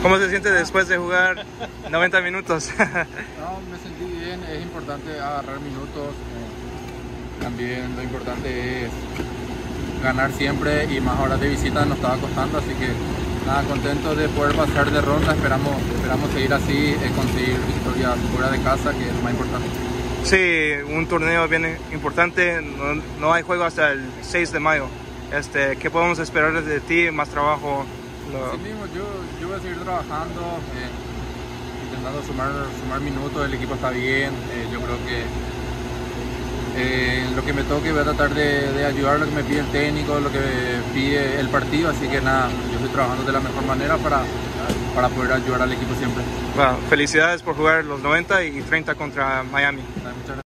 ¿Cómo se siente después de jugar 90 minutos? No, me sentí bien, es importante agarrar minutos. También lo importante es ganar siempre y más ahora de visita nos estaba costando, así que nada, contento de poder pasar de ronda. Esperamos seguir así, conseguir victorias fuera de casa, que es lo más importante. Sí, un torneo bien importante, no hay juego hasta el 6 de mayo. ¿Qué podemos esperar de ti? ¿Más trabajo? Así mismo, yo voy a seguir trabajando, intentando sumar minutos. El equipo está bien, yo creo que lo que me toque voy a tratar de ayudar lo que me pide el técnico, lo que me pide el partido, así que nada, yo estoy trabajando de la mejor manera para poder ayudar al equipo siempre. Bueno, felicidades por jugar los 90 y 30 contra Miami. Muchas gracias.